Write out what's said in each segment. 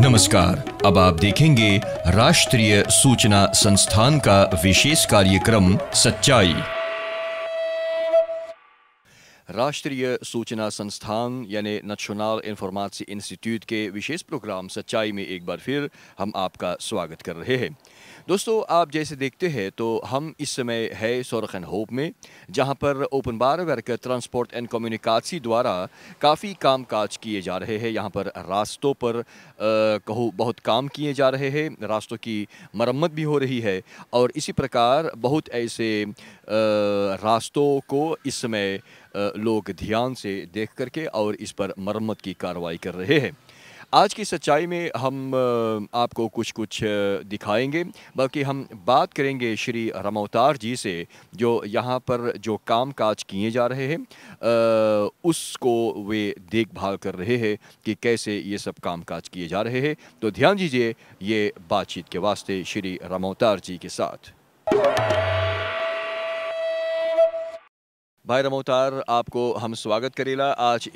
नमस्कार। अब आप देखेंगे राष्ट्रीय सूचना संस्थान का विशेष कार्यक्रम सच्चाई। राष्ट्रीय सूचना संस्थान यानी नेशनल इन्फॉर्मेशन इंस्टीट्यूट के विशेष प्रोग्राम सच्चाई में एक बार फिर हम आपका स्वागत कर रहे हैं। दोस्तों, आप जैसे देखते हैं तो हम इस समय है सोरख एंड होप में, जहां पर open bar work transport and communication द्वारा काफ़ी कामकाज किए जा रहे हैं। यहां पर रास्तों पर कहो बहुत काम किए जा रहे हैं, रास्तों की मरम्मत भी हो रही है और इसी प्रकार बहुत ऐसे रास्तों को इस समय लोग ध्यान से देख करके और इस पर मरम्मत की कार्रवाई कर रहे हैं। आज की सच्चाई में हम आपको कुछ दिखाएंगे, बल्कि हम बात करेंगे श्री रमोतार जी से, जो यहाँ पर जो काम काज किए जा रहे हैं उसको वे देखभाल कर रहे हैं कि कैसे ये सब काम काज किए जा रहे हैं। तो ध्यान दीजिए ये बातचीत के वास्ते श्री रमोतार जी के साथ। भाई रमोतार, आपको हम स्वागत करेला आज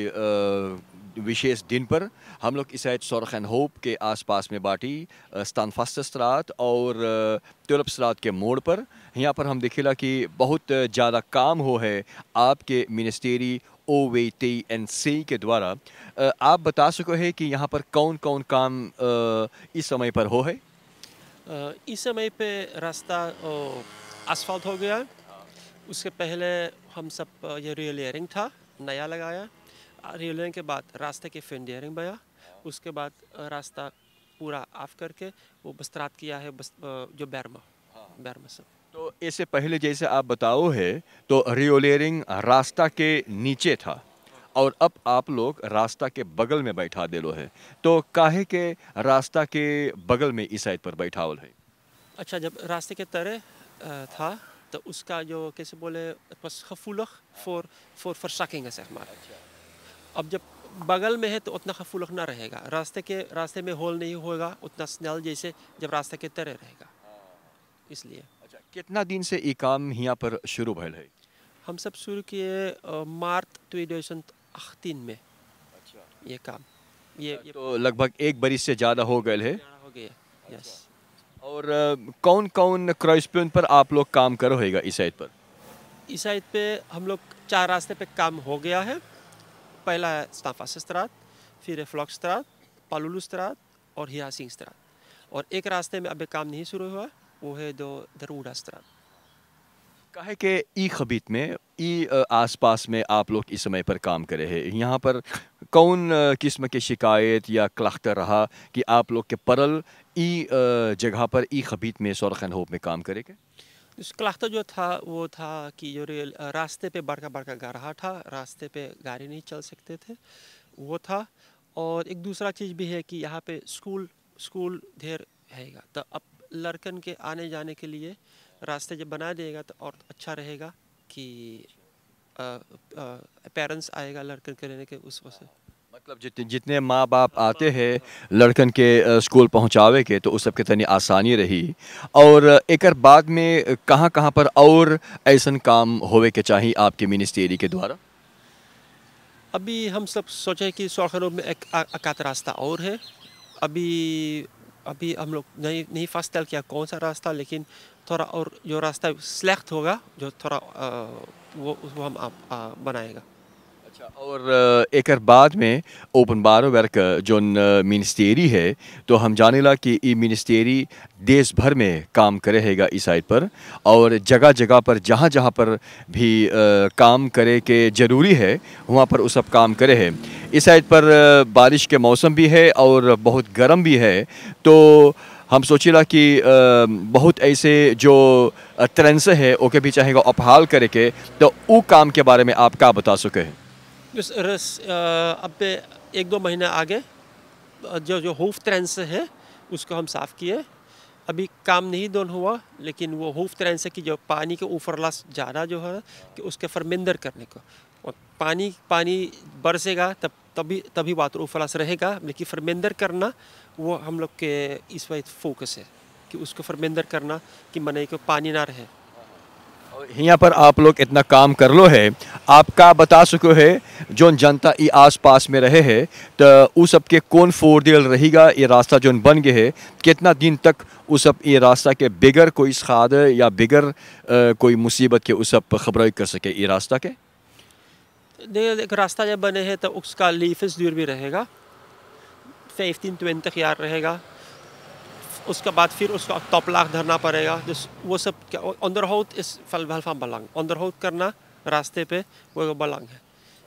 विशेष दिन पर। हम लोग इस सोरख एंड होप के आसपास में बाटी स्तानफास्ट स्त्रात और ट्यूलिप स्त्रात के मोड़ पर यहाँ पर हम देखेला कि बहुत ज़्यादा काम हो है आपके मिनिस्ट्री OWTNC के द्वारा। आप बता सको है कि यहाँ पर कौन कौन काम इस समय पर हो है? इस समय पे रास्ता आसफाल्ट हो गया। उसके पहले हम सब ये रियलियरिंग था, नया लगाया। रियलियरिंग के बाद रास्ते के फेंडियरिंग बया। उसके बाद रास्ता पूरा ऑफ करके वो बस्तरात किया है, जो बैरमा से। तो इससे पहले जैसे आप बताओ है तो रियलियरिंग रास्ता के नीचे था और अब आप लोग रास्ता के बगल में बैठा देलो है, तो काहे के रास्ता के बगल में इस साइड पर बैठावल है? अच्छा, जब रास्ते के तरह था तो उसका जो कैसे बोले gevoelig voor verzakking है हमारा। अब जब बगल में है तो उतना gevoelig ना रहेगा, रास्ते में होल नहीं होगा उतना स्नेल जैसे जब रास्ते के तरह रहेगा, इसलिए। अच्छा, कितना दिन से ये काम यहाँ पर शुरू भयल है? हम सब शुरू किए मार्च 2018 में। अच्छा, ये काम ये तो लगभग एक बरिस से ज़्यादा हो गए है। हो गया। यस। और कौन कौन क्रॉस पॉइंट पर आप लोग काम करो होगा इस साइड पर? इस साइड पे हम लोग 4 रास्ते पे काम हो गया है। पहला है स्तानफास्ट स्त्रात, फिर है फ्लॉक स्त्रात, पालुलू स्त्रात और हियासिंग स्त्रात। और एक रास्ते में अभी काम नहीं शुरू हुआ, वो है दरूडा स्त्रात। काहे के ई खबीत में आसपास में आप लोग इस समय पर काम करे हैं, यहाँ पर कौन किस्म के शिकायत या क्लख्त रहा कि आप लोग के परल जगह पर ई खबीत में सोरख एंड होप में काम करेंगे? उस क्लख्त जो था वो था कि जो रास्ते पे बड़का बड़का गड्ढा था, रास्ते पे गाड़ी नहीं चल सकते थे, वो था। और एक दूसरा चीज़ भी है कि यहाँ पे स्कूल ढेर हैगा, तो अब लड़कन के आने जाने के लिए रास्ते जब बना देगा तो और अच्छा रहेगा कि पेरेंट्स आएगा लड़कन के लेने के उस वजह से। मतलब जितने माँ बाप आते हैं लड़कन के स्कूल पहुँचावे के, तो उस सब के तनी आसानी रही। और एक बाद में कहाँ कहाँ पर और ऐसा काम होवे के चाहिए आपके मिनिस्ट्री के द्वारा? अभी हम सब सोचे कि सोरख में एक आकात रास्ता और है। अभी हम लोग नहीं फास्ट किया कौन सा रास्ता, लेकिन थोड़ा और जो रास्ता स्लेक्ट होगा जो थोड़ा वो हम बनाएगा। अच्छा, और एक बाद में ओपन बार वर्क जो मिनिस्ट्री है, तो हम जानेला कि ये मिनिस्ट्री देश भर में काम करेगा इस साइड पर, और जगह जगह पर जहाँ जहाँ पर भी काम करे के ज़रूरी है वहाँ पर उस सब काम करे है। इस साइड पर बारिश के मौसम भी है और बहुत गर्म भी है, तो हम सोचेला कि बहुत ऐसे जो ट्रेंड्स है ओके भी चाहेगा अपहाल करे के, तो वो काम के बारे में आप क्या बता सके हैं? अब 1-2 महीने आगे जो होफ ट्रेंस है उसको हम साफ़ किए। अभी काम नहीं दोन हुआ, लेकिन वो होफ ट्रेंस की जो पानी के ऊपरलास ज़्यादा जो है कि उसके फर्मेंदर करने को, और पानी बरसेगा तभी वाटर ऊपरलास रहेगा, लेकिन फर्मेंदर करना वो हम लोग के इस वक्त फोकस है कि उसको फर्मेंदर करना कि मने को पानी ना रहे। यहाँ पर आप लोग इतना काम कर लो है, आपका बता सको है जो जनता ई आस पास में रहे है तो उ सब के कौन फोर दिल रहेगा ये रास्ता जो बन गए है, कितना दिन तक उस सब ये रास्ता के बिगर कोई खाद या बिगर कोई मुसीबत के उस सब खबर कर सके ये रास्ता के। एक रास्ता जब बने हैं तो उसका लीफेस दूर भी रहेगा, 15-20 यार रहेगा। उसके बाद फिर उसका टॉपलाक धरना पड़ेगा, वो सब onderhoud is wel van belang। onderhoud करना रास्ते पे वो belang है।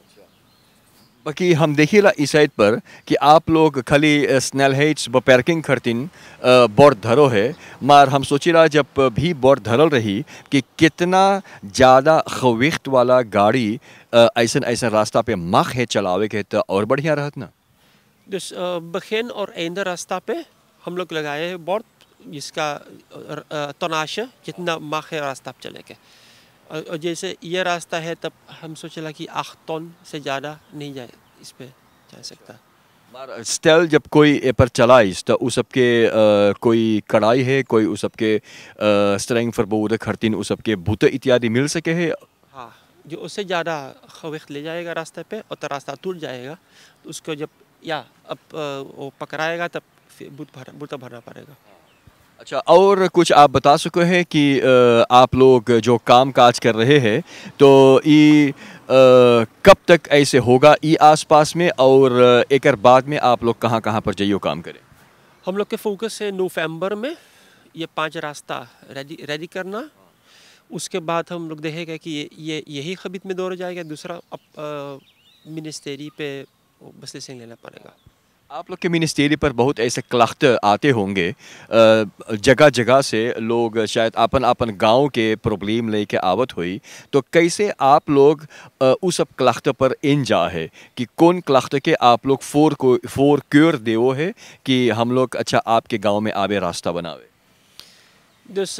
बाकी हम देखिएला इस साइड पर कि आप लोग खाली स्नेलहेट्स पार्किंग करतीन बोर्ड धरो है, मार हम सोचिला जब भी बोर्ड धरल रही कि कितना ज़्यादा खविख्त वाला गाड़ी ऐसा ऐसा रास्ता पे मख है चलावे के तो और बढ़िया रहत ना। dus begin और einde रास्ता पे हम लोग लगाए हैं बोर्ड, जिसका तनाशा जितना मख है रास्ता पे चलेगा। और जैसे ये रास्ता है तब हम सोचला कि 8 टन से ज़्यादा नहीं जाए इस पे जा सकता। स्टेल जब कोई ए पर चलाइस तो उस सबके कोई कड़ाई है, कोई उस सबके स्ट्रेंग फरबूद खरतीन उस सबके बूते इत्यादि मिल सके है। हाँ, जो उससे ज़्यादा खविख्त ले जाएगा रास्ते पे और तो रास्ता टूट जाएगा, तो उसको जब अब वो पकड़ाएगा तब फिर बूता भरना पड़ेगा। अच्छा, और कुछ आप बता सको हैं कि आप लोग जो काम काज कर रहे हैं तो ये कब तक ऐसे होगा ई आसपास में, और एक बाद में आप लोग कहाँ कहाँ पर जाइयो काम करें? हम लोग के फोकस है नवंबर में ये 5 रास्ता रेडी करना। उसके बाद हम लोग देखेंगे कि ये यही खबीत में दौड़ जाएगा, दूसरा अब मिनिस्ट्री पे बस लिसेंस लेना पड़ेगा। आप लोग के मिनिस्ट्री पर बहुत ऐसे क्लख्त आते होंगे, जगह जगह से लोग शायद अपन गांव के प्रॉब्लम लेके आवत हुई, तो कैसे आप लोग उस सब क्लख्त पर इन जा है कि कौन क्लख्त के आप लोग फोर क्योर देवो है कि हम लोग अच्छा आपके गांव में आवे रास्ता बनावे? dus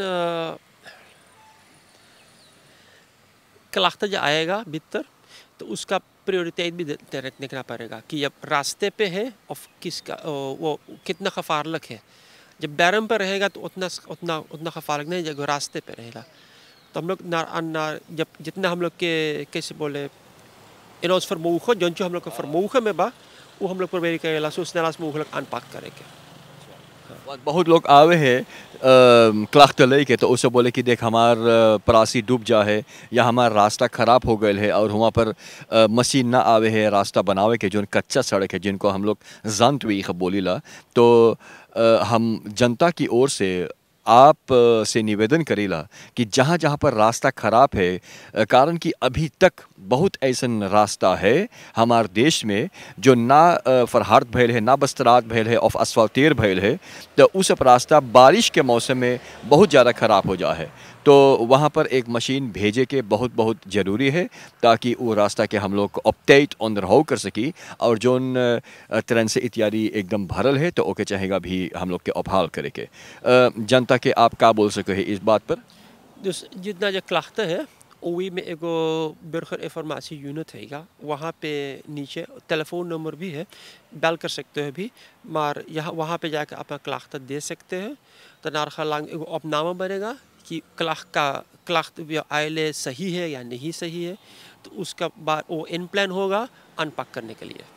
क्लख्त जो आएगा भीतर तो उसका प्रायोरिटी भी देखना पड़ेगा कि जब रास्ते पे है और किसका वो कितना खफारलक है। जब बैरम पर रहेगा तो उतना खफारलक नहीं, जब रास्ते पे रहेगा तो हम लोग जब जितना हम लोग के कैसे बोले इनोस फरमोखो जो हम लोग का फरमोखो में बा वो हम लोग प्रोवेरी करेला सो उसने रास मोखलक अनपाक करेंगे। बहुत लोग आवे हैं क्लख्त लेके तो उसे बोले कि देख हमार परासी डूब जा है या हमारा रास्ता ख़राब हो गया है और वहाँ पर मशीन ना आवे है रास्ता बनावे के, जो कच्चा सड़क है जिनको हम लोग जानत हुई बोली ला, तो हम जनता की ओर से आप से निवेदन करेला कि जहाँ जहाँ पर रास्ता ख़राब है, कारण कि अभी तक बहुत ऐसा रास्ता है हमारे देश में जो ना फरहार्द भैल है ना बस्तरात भैल है और असफाल्टेर भैल है, तो उस रास्ता बारिश के मौसम में बहुत ज़्यादा ख़राब हो जा है, तो वहाँ पर एक मशीन भेजे के बहुत ज़रूरी है ताकि वो रास्ता के हम लोग अपडेट ऑनरहाउ कर सकी, और जोन ट्रेन से इत्यादि एकदम भरल है तो ओके चाहेगा भी हम लोग के अपहाल करे के। जनता के आप क्या बोल सके इस बात पर? जितना जो क्लख्त है ओवी में एगो बर्गर इंफॉर्मेशन यूनिट है, वहाँ पे नीचे टेलीफोन नंबर भी है, डाल कर सकते हैं भी, मार यहाँ वहाँ पे जाकर अपना क्लख्त दे सकते हैं। तो नारखा लांग एगो अपनामा बनेगा कि क्लख्त आयले सही है या नहीं सही है, तो उसका बाद वो इन प्लान होगा अनपैक करने के लिए।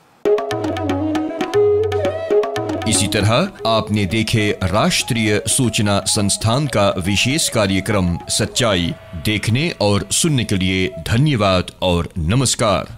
इसी तरह आपने देखे राष्ट्रीय सूचना संस्थान का विशेष कार्यक्रम सच्चाई। देखने और सुनने के लिए धन्यवाद और नमस्कार।